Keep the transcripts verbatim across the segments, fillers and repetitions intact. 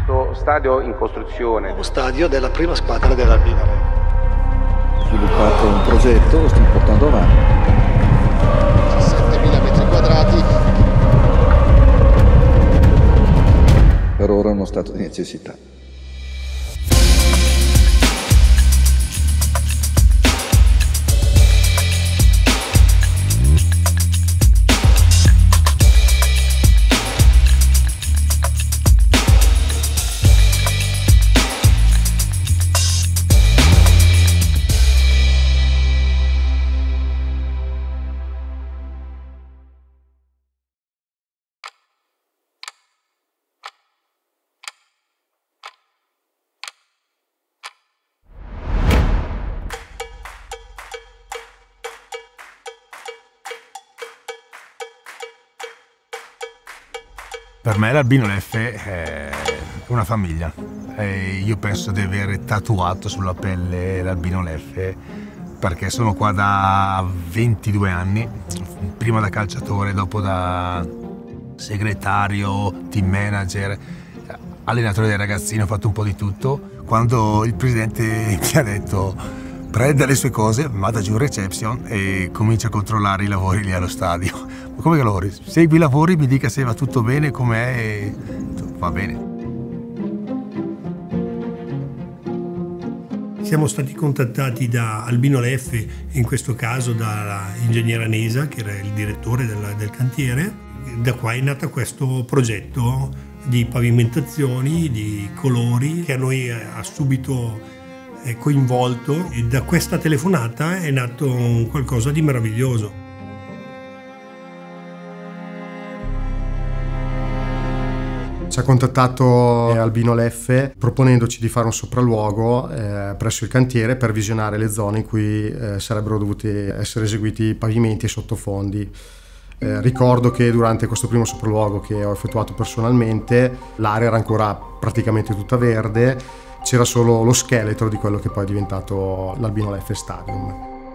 Questo stadio in costruzione. Lo stadio della prima squadra dell'Albino Leffe. Ho sviluppato un progetto, lo stiamo portando avanti. diciassettemila metri quadrati. Per ora è uno stato di necessità. Per me l'Albino Leffe è una famiglia e io penso di aver tatuato sulla pelle l'Albino Leffe perché sono qua da ventidue anni, prima da calciatore, dopo da segretario, team manager, allenatore dei ragazzini, ho fatto un po' di tutto. Quando il presidente mi ha detto prenda le sue cose, vada giù in reception e comincia a controllare i lavori lì allo stadio. Ma come che lavori? Segui i lavori, mi dica se va tutto bene, com'è e va bene. Siamo stati contattati da Albino Leffe, in questo caso dall'ingegnere Anesa, che era il direttore del, del cantiere. Da qua è nato questo progetto di pavimentazioni, di colori, che a noi ha subito coinvolto, e da questa telefonata è nato un qualcosa di meraviglioso. Ci ha contattato Albino Leffe proponendoci di fare un sopralluogo eh, presso il cantiere per visionare le zone in cui eh, sarebbero dovuti essere eseguiti pavimenti e sottofondi. Eh, ricordo che durante questo primo sopralluogo che ho effettuato personalmente l'area era ancora praticamente tutta verde, c'era solo lo scheletro di quello che poi è diventato l'Albino Leffe Stadium.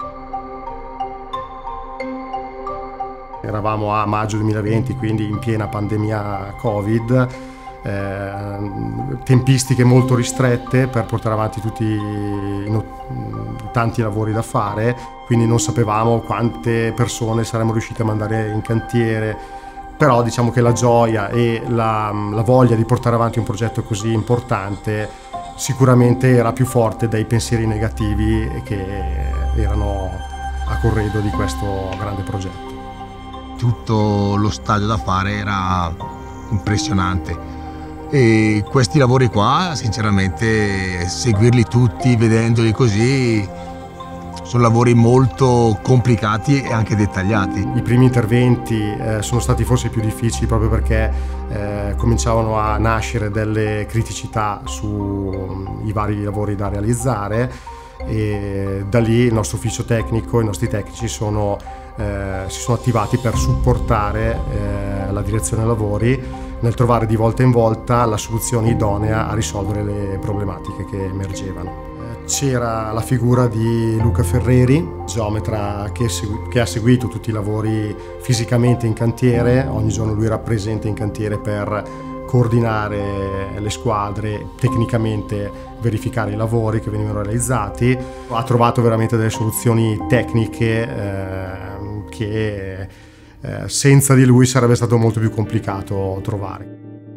Eravamo a maggio duemilaventi, quindi in piena pandemia Covid, eh, tempistiche molto ristrette per portare avanti tutti i tanti lavori da fare, quindi non sapevamo quante persone saremmo riusciti a mandare in cantiere, però diciamo che la gioia e la, la voglia di portare avanti un progetto così importante sicuramente era più forte dai pensieri negativi che erano a corredo di questo grande progetto. Tutto lo stadio da fare era impressionante e questi lavori qua, sinceramente, seguirli tutti, vedendoli così, sono lavori molto complicati e anche dettagliati. I primi interventi eh, sono stati forse più difficili proprio perché eh, cominciavano a nascere delle criticità sui vari lavori da realizzare e da lì il nostro ufficio tecnico, i nostri tecnici sono, eh, si sono attivati per supportare eh, la direzione lavori nel trovare di volta in volta la soluzione idonea a risolvere le problematiche che emergevano. C'era la figura di Luca Ferreri, geometra che, che ha seguito tutti i lavori fisicamente in cantiere. Ogni giorno lui era presente in cantiere per coordinare le squadre, tecnicamente verificare i lavori che venivano realizzati. Ha trovato veramente delle soluzioni tecniche eh, che eh, senza di lui sarebbe stato molto più complicato trovare.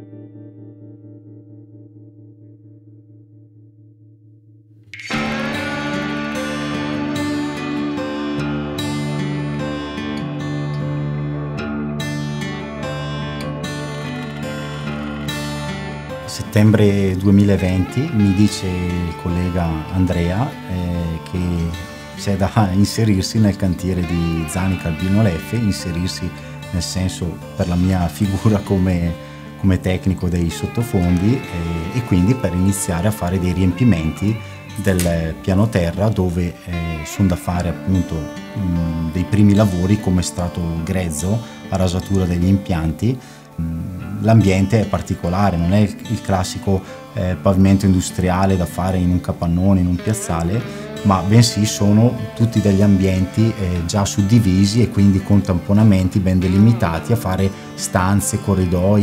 Settembre duemilaventi mi dice il collega Andrea eh, che c'è da inserirsi nel cantiere di Zanica Albino Leffe, inserirsi nel senso per la mia figura come, come tecnico dei sottofondi eh, e quindi per iniziare a fare dei riempimenti del piano terra dove eh, sono da fare appunto mh, dei primi lavori come strato grezzo a rasatura degli impianti. L'ambiente è particolare, non è il classico eh, pavimento industriale da fare in un capannone, in un piazzale, ma bensì sono tutti degli ambienti eh, già suddivisi e quindi con tamponamenti ben delimitati a fare stanze, corridoi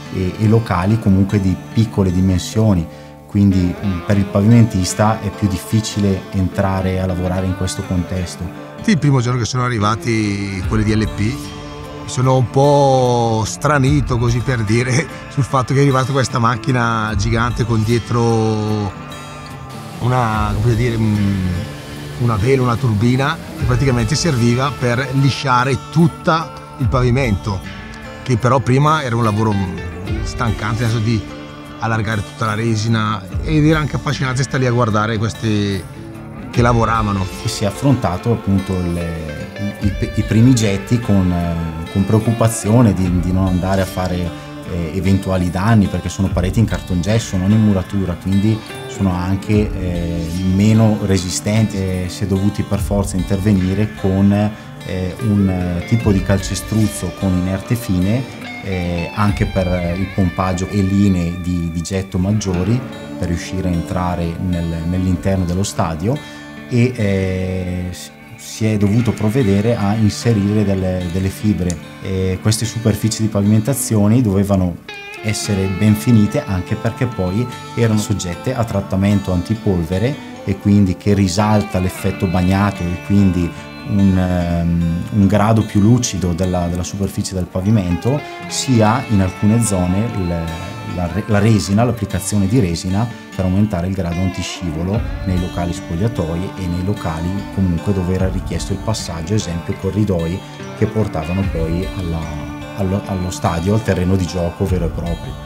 e, e locali comunque di piccole dimensioni, quindi per il pavimentista è più difficile entrare a lavorare in questo contesto. Il primo giorno che sono arrivati quelli di L P mi sono un po' stranito, così per dire, sul fatto che è arrivata questa macchina gigante con dietro una, come dire, una vela, una turbina che praticamente serviva per lisciare tutto il pavimento, che però prima era un lavoro stancante, adesso di allargare tutta la resina, ed era anche affascinante stare lì a guardare questi che lavoravano. E si è affrontato appunto le, i, i primi getti con, con preoccupazione di, di non andare a fare eh, eventuali danni, perché sono pareti in cartongesso, non in muratura, quindi sono anche eh, meno resistenti, e si è dovuti per forza intervenire con eh, un tipo di calcestruzzo con inerte fine, Eh, anche per il pompaggio e linee di, di getto maggiori per riuscire a entrare nel, nell'interno dello stadio, e eh, si è dovuto provvedere a inserire delle, delle fibre. E queste superfici di pavimentazioni dovevano essere ben finite, anche perché poi erano soggette a trattamento antipolvere, e quindi che risalta l'effetto bagnato e quindi Un, um, un grado più lucido della, della superficie del pavimento, sia in alcune zone il, la, la resina, l'applicazione di resina per aumentare il grado antiscivolo nei locali spogliatoi e nei locali comunque dove era richiesto il passaggio, esempio corridoi che portavano poi alla, allo, allo stadio, al terreno di gioco vero e proprio.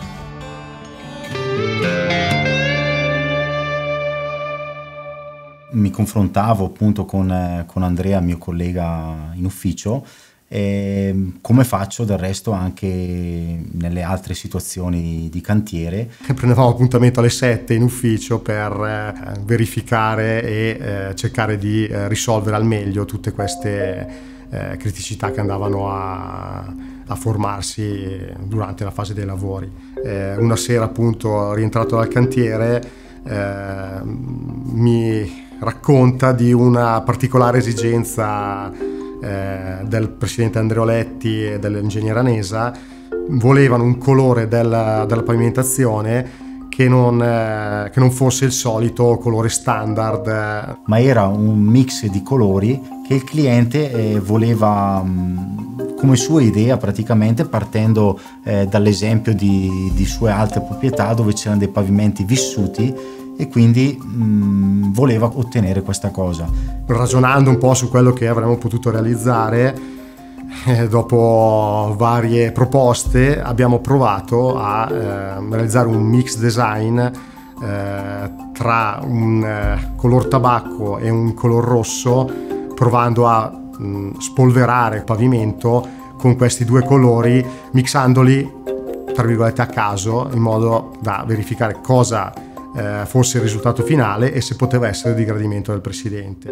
Mi confrontavo appunto con, con Andrea, mio collega in ufficio, e come faccio del resto anche nelle altre situazioni di cantiere. Prendevamo appuntamento alle sette in ufficio per eh, verificare e eh, cercare di eh, risolvere al meglio tutte queste eh, criticità che andavano a, a formarsi durante la fase dei lavori. Eh, una sera appunto rientrato dal cantiere eh, mi racconta di una particolare esigenza eh, del presidente Andreoletti e dell'ingegnere Anesa. Volevano un colore della, della pavimentazione che non, eh, che non fosse il solito colore standard, ma era un mix di colori che il cliente eh, voleva mh, come sua idea, praticamente partendo eh, dall'esempio di, di sue altre proprietà dove c'erano dei pavimenti vissuti, e quindi mh, voleva ottenere questa cosa. Ragionando un po' su quello che avremmo potuto realizzare, eh, dopo varie proposte abbiamo provato a eh, realizzare un mix design eh, tra un eh, color tabacco e un color rosso, provando a mh, spolverare il pavimento con questi due colori, mixandoli tra virgolette a caso, in modo da verificare cosa Eh, fosse il risultato finale e se poteva essere di gradimento del presidente.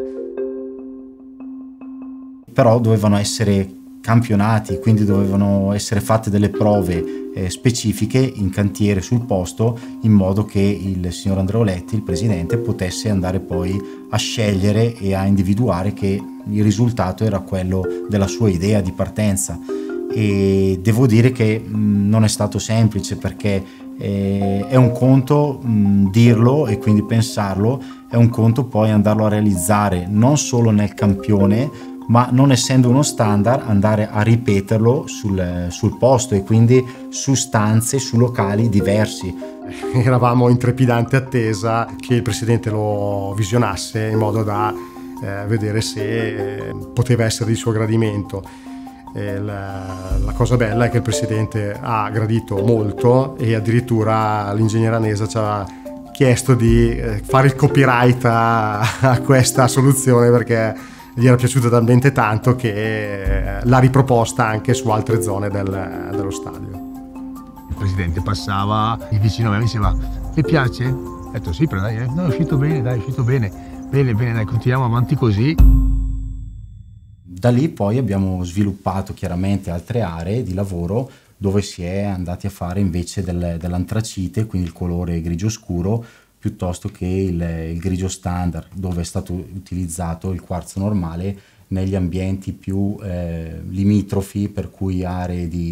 Però dovevano essere campionati, quindi dovevano essere fatte delle prove eh, specifiche in cantiere sul posto, in modo che il signor Andreoletti, il presidente, potesse andare poi a scegliere e a individuare che il risultato era quello della sua idea di partenza. E devo dire che mh, non è stato semplice, perché eh, è un conto mh, dirlo e quindi pensarlo, è un conto poi andarlo a realizzare non solo nel campione, ma non essendo uno standard andare a ripeterlo sul, sul posto, e quindi su stanze, su locali diversi. Eravamo in trepidante attesa che il presidente lo visionasse in modo da eh, vedere se eh, poteva essere di suo gradimento. E la, la cosa bella è che il presidente ha gradito molto, e addirittura l'ingegnere Anesa ci ha chiesto di eh, fare il copyright a, a questa soluzione, perché gli era piaciuta talmente tanto che eh, l'ha riproposta anche su altre zone del, dello stadio. Il presidente passava vicino a me e mi diceva: "Mi piace?" Ho detto: "Sì, però dai, eh. No, è uscito bene, dai, è uscito bene, bene, bene, dai, continuiamo avanti così." Da lì poi abbiamo sviluppato chiaramente altre aree di lavoro dove si è andati a fare invece del, dell'antracite, quindi il colore grigio scuro, piuttosto che il, il grigio standard, dove è stato utilizzato il quarzo normale negli ambienti più eh, limitrofi, per cui aree di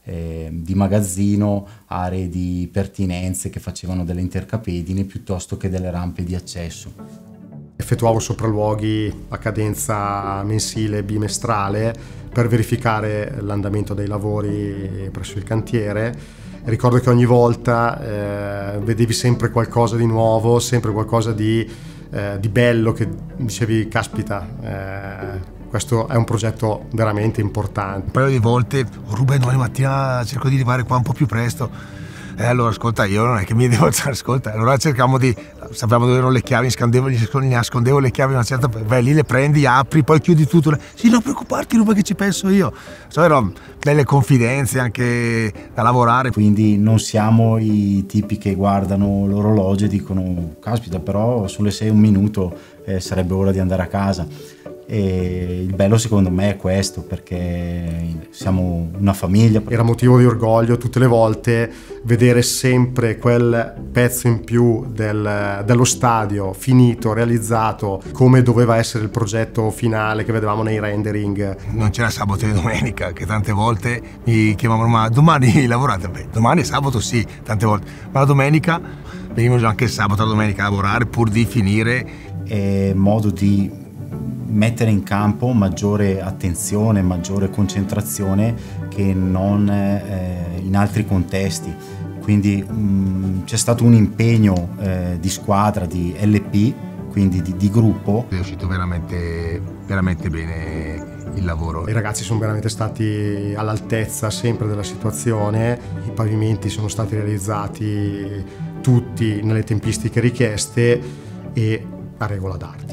eh, di magazzino, aree di pertinenze che facevano delle intercapedine piuttosto che delle rampe di accesso. Effettuavo sopralluoghi a cadenza mensile e bimestrale per verificare l'andamento dei lavori presso il cantiere. Ricordo che ogni volta eh, vedevi sempre qualcosa di nuovo, sempre qualcosa di, eh, di bello, che dicevi, caspita, eh, questo è un progetto veramente importante. Un paio di volte, Ruben, domani mattina cerco di arrivare qua un po' più presto. E allora ascolta, io non è che mi devo ascolta, allora cercavamo di, sapevamo dove erano le chiavi, nascondevo, gli nascondevo le chiavi, una certa, vai lì, le prendi, apri, poi chiudi tutto. Sì, non preoccuparti, Ruben, che ci penso io. So, erano belle confidenze anche da lavorare. Quindi non siamo i tipi che guardano l'orologio e dicono, caspita, però sulle sei un minuto eh, sarebbe ora di andare a casa. E il bello secondo me è questo, perché siamo una famiglia. Era motivo di orgoglio tutte le volte vedere sempre quel pezzo in più del, dello stadio finito, realizzato come doveva essere il progetto finale che vedevamo nei rendering. Non c'era sabato e domenica, che tante volte mi chiamavano, ma domani lavorate? Beh, domani è sabato sì, tante volte, ma la domenica venivamo anche il sabato e la domenica a lavorare pur di finire. È modo di mettere in campo maggiore attenzione, maggiore concentrazione che non eh, in altri contesti. Quindi mh, c'è stato un impegno eh, di squadra, di L P, quindi di, di gruppo. È uscito veramente, veramente bene il lavoro. I ragazzi sono veramente stati all'altezza sempre della situazione, i pavimenti sono stati realizzati tutti nelle tempistiche richieste e a regola d'arte.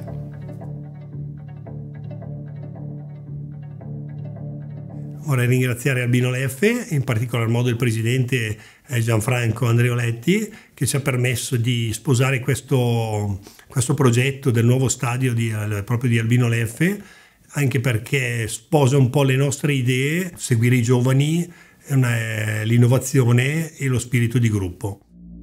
Vorrei ringraziare Albino Leffe, in particolar modo il presidente Gianfranco Andreoletti, che ci ha permesso di sposare questo, questo progetto del nuovo stadio di, proprio di Albino Leffe, anche perché sposa un po' le nostre idee, seguire i giovani, l'innovazione e lo spirito di gruppo.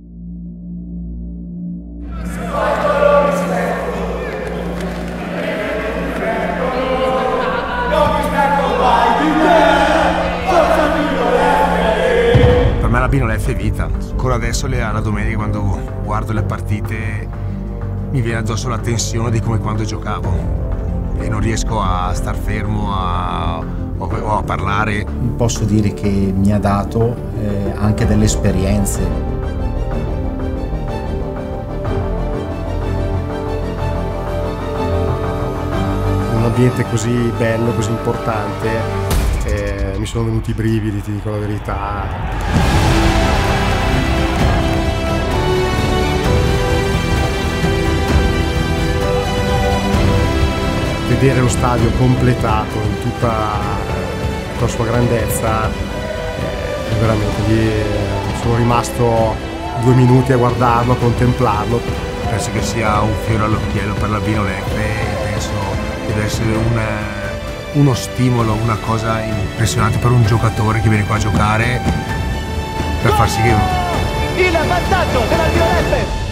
Albino Leffe è vita. Ancora adesso alla domenica, quando guardo le partite, mi viene addosso la tensione di come quando giocavo e non riesco a star fermo a, o, o a parlare. Posso dire che mi ha dato eh, anche delle esperienze. Un ambiente così bello, così importante, eh, mi sono venuti i brividi, ti dico la verità. Vedere lo stadio completato in tutta la sua grandezza, è veramente lì, sono rimasto due minuti a guardarlo, a contemplarlo. Penso che sia un fiore all'occhiello per l'Albino Leffe e penso che deve essere un, uno stimolo, una cosa impressionante per un giocatore che viene qua a giocare, per far sì che... Il vantaggio dell'Albino Leffe!